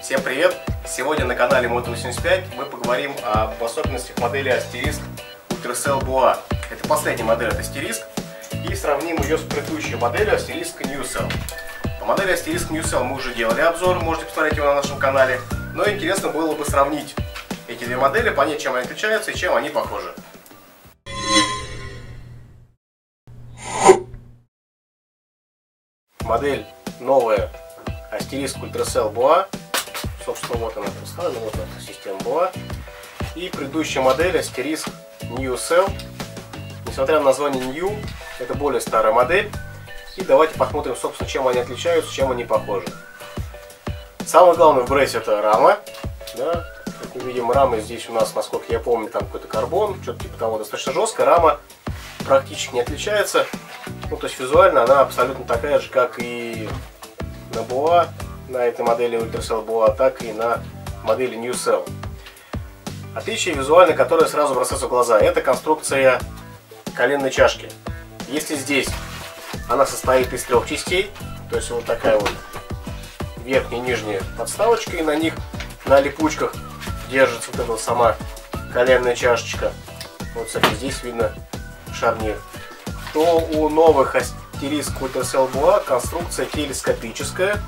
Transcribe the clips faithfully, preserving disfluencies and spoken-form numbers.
Всем привет! Сегодня на канале Moto восемьдесят пять мы поговорим об особенностях модели Asterisk Ultracell Boa. Это последняя модель от Asterisk, и сравним ее с предыдущей моделью Asterisk NewCell. По модели Asterisk NewCell мы уже делали обзор, можете посмотреть его на нашем канале, но интересно было бы сравнить эти две модели, понять, чем они отличаются и чем они похожи. Модель новая Asterisk Ultracell Boa. Собственно, вот она представлена, вот эта система Boa. И предыдущая модель Asterisk NewCell. Несмотря на название New, это более старая модель. И давайте посмотрим, собственно, чем они отличаются, чем они похожи. Самое главное в брейсе — это рама. Да? Как мы видим, рама здесь у нас, насколько я помню, там какой-то карбон, что-то типа того, достаточно жесткая. Рама практически не отличается. Ну, то есть визуально она абсолютно такая же, как и на Boa, на этой модели Ultracell Boa, так и на модели NewCell. Отличие визуальное, которое сразу бросается в глаза, это конструкция коленной чашки. Если здесь она состоит из трех частей, то есть вот такая вот верхняя и нижняя подставочка, и на них на липучках держится вот эта сама коленная чашечка. Вот, кстати, здесь видно шарнир. То у новых Asterisk Ultracell Boa конструкция телескопическая.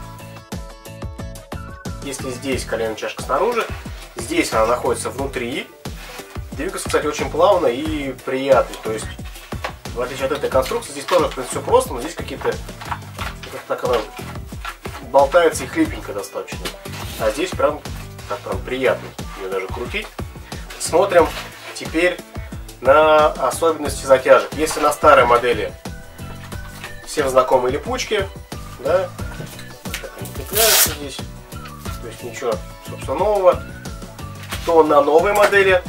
Если здесь коленная чашка снаружи, здесь она находится внутри. Двигается, кстати, очень плавно и приятно. То есть, в отличие от этой конструкции, здесь тоже, в принципе, все просто, но здесь какие-то, так она болтается и хлипенько достаточно. А здесь прям, так, прям приятно ее даже крутить. Смотрим теперь на особенности затяжек. Если на старой модели всем знакомые липучки, да, так они цепляются здесь, то есть ничего, собственно, нового, то на новой модели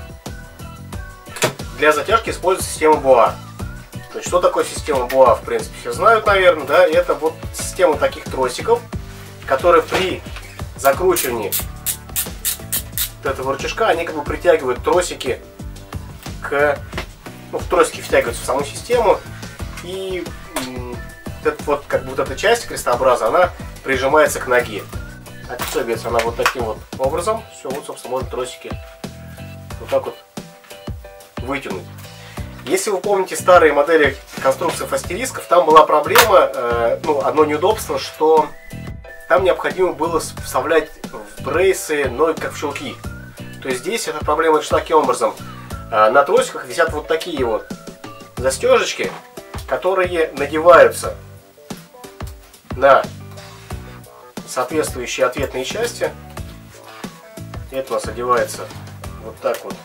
для затяжки используется система Boa. То есть, что такое система Boa, в принципе, все знают, наверное, да, это вот система таких тросиков, которые при закручивании вот этого рычажка, они как бы притягивают тросики к, ну, в тросики втягиваются в саму систему, и вот, вот как бы вот эта часть крестообраза, она прижимается к ноге. Отстегивается она вот таким вот образом. Все, вот, собственно, можно тросики вот так вот вытянуть. Если вы помните старые модели конструкций астерисков, там была проблема, э, ну, одно неудобство, что там необходимо было вставлять в брейсы ноги как в щелки. То есть здесь эта проблема решена таким образом. Э, на тросиках висят вот такие вот застежечки, которые надеваются на соответствующие ответные части. Это у нас одевается вот так вот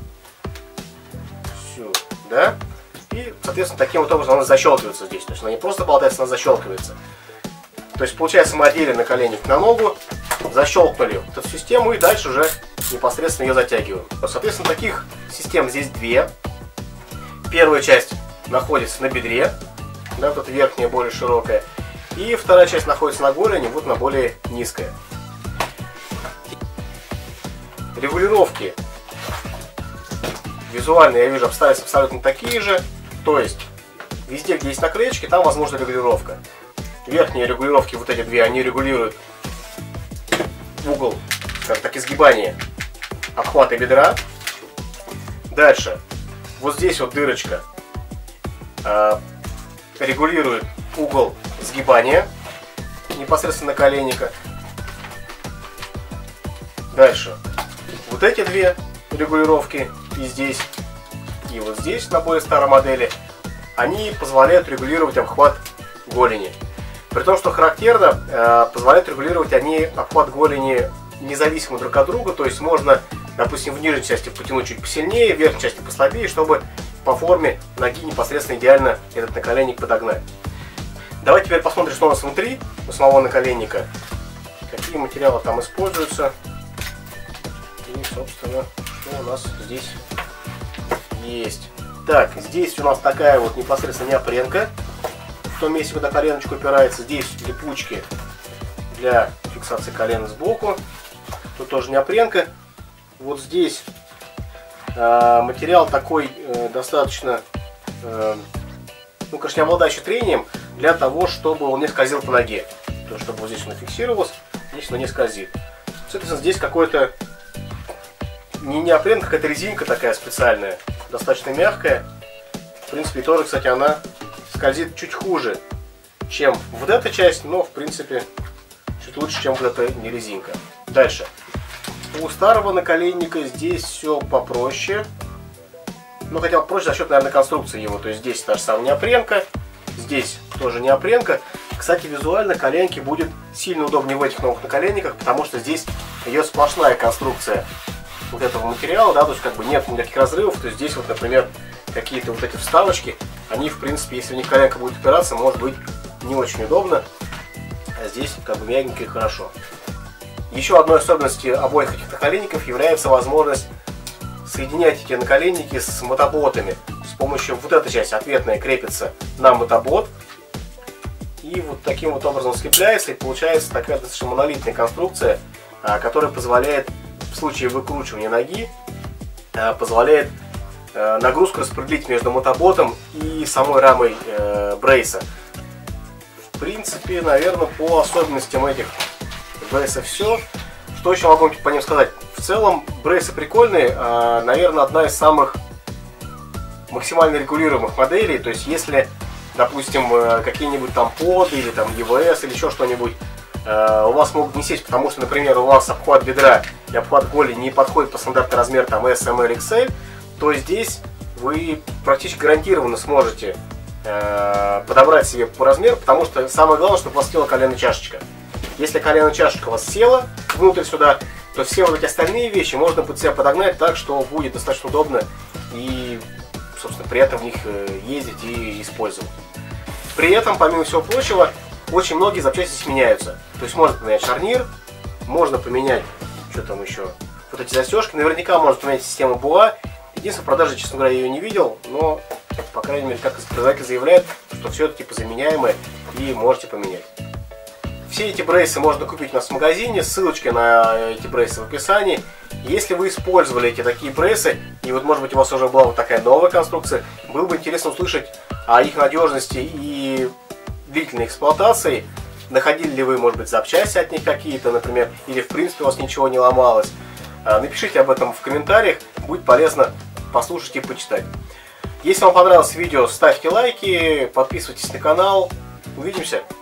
сюда. И, соответственно, таким вот образом она защелкивается здесь. То есть она не просто болтается, она защелкивается. То есть, получается, мы одели наколенник на ногу, защелкнули вот эту систему и дальше уже непосредственно ее затягиваем. Соответственно, таких систем здесь две. Первая часть находится на бедре, да, вот эта верхняя более широкая. И вторая часть находится на голени, вот на более низкая. Регулировки визуально, я вижу, обставятся абсолютно такие же. То есть, везде, где есть наклеечки, там возможна регулировка. Верхние регулировки, вот эти две, они регулируют угол, скажем так, изгибания обхвата бедра. Дальше, вот здесь вот дырочка э, регулирует угол сгибания непосредственно наколенника. Дальше, вот эти две регулировки, и здесь, и вот здесь, на более старой модели, они позволяют регулировать обхват голени. При том, что характерно, э, позволяют регулировать они обхват голени независимо друг от друга. То есть можно, допустим, в нижней части потянуть чуть посильнее, в верхней части послабее, чтобы по форме ноги непосредственно идеально этот наколенник подогнать. Давайте теперь посмотрим, что у нас внутри у самого наколенника, какие материалы там используются и, собственно, что у нас здесь есть. Так, здесь у нас такая вот непосредственно неопренка. В том месте, куда коленочка упирается, здесь липучки для фиксации колена сбоку. Тут тоже неопренка. Вот здесь э, материал такой э, достаточно, э, ну, конечно, не обладающий трением, для того, чтобы он не скользил по ноге. То, чтобы вот здесь он фиксировался, здесь он не скользит. Соответственно, здесь какой-то не неопрен, какая-то резинка такая специальная, достаточно мягкая. В принципе, тоже, кстати, она скользит чуть хуже, чем вот эта часть, но, в принципе, чуть лучше, чем вот эта не резинка. Дальше. У старого наколенника здесь все попроще. Ну, хотя проще за счет, наверное, конструкции его. То есть здесь та же самая неопренка, здесь тоже неопренка. Кстати, визуально коленки будет сильно удобнее в этих новых наколенниках, потому что здесь идет сплошная конструкция вот этого материала, да, то есть как бы нет никаких разрывов. То есть здесь вот, например, какие-то вот эти вставочки, они, в принципе, если в них коленка будет упираться, может быть не очень удобно. А здесь как бы мягенько и хорошо. Еще одной особенностью обоих этих наколенников является возможность соединять эти наколенники с мотоботами. С помощью вот этой части ответная крепится на мотобот. И вот таким вот образом скрепляется, и получается такая достаточно монолитная конструкция, которая позволяет в случае выкручивания ноги, позволяет нагрузку распределить между мотоботом и самой рамой брейса. В принципе, наверное, по особенностям этих брейсов все. Что еще могу по ним сказать? В целом, брейсы прикольные. Наверное, одна из самых максимально регулируемых моделей. То есть, если, допустим, какие-нибудь там поды или там и вэ эс или еще что-нибудь у вас могут не сесть, потому что, например, у вас обхват бедра и обхват голени не подходит по стандартный размер там эс, эм, эл, икс эль, то здесь вы практически гарантированно сможете э, подобрать себе по размеру, потому что самое главное, чтобы у вас села коленная чашечка. Если коленная чашечка у вас села внутрь сюда, то все вот эти остальные вещи можно под себя подогнать так, что будет достаточно удобно и, собственно, при этом в них ездить и использовать. При этом, помимо всего прочего, очень многие запчасти здесь меняются. То есть можно поменять шарнир, можно поменять, что там еще, вот эти застежки. Наверняка можно поменять систему БУА. Единственное, в продаже, честно говоря, я ее не видел, но, по крайней мере, как производитель заявляет, что все это типа заменяемое и можете поменять. Все эти брейсы можно купить у нас в магазине, ссылочки на эти брейсы в описании. Если вы использовали эти такие брейсы, и вот может быть у вас уже была вот такая новая конструкция, было бы интересно услышать о их надежности и длительной эксплуатации. Находили ли вы, может быть, запчасти от них какие-то, например, или в принципе у вас ничего не ломалось. Напишите об этом в комментариях, будет полезно послушать и почитать. Если вам понравилось видео, ставьте лайки, подписывайтесь на канал. Увидимся!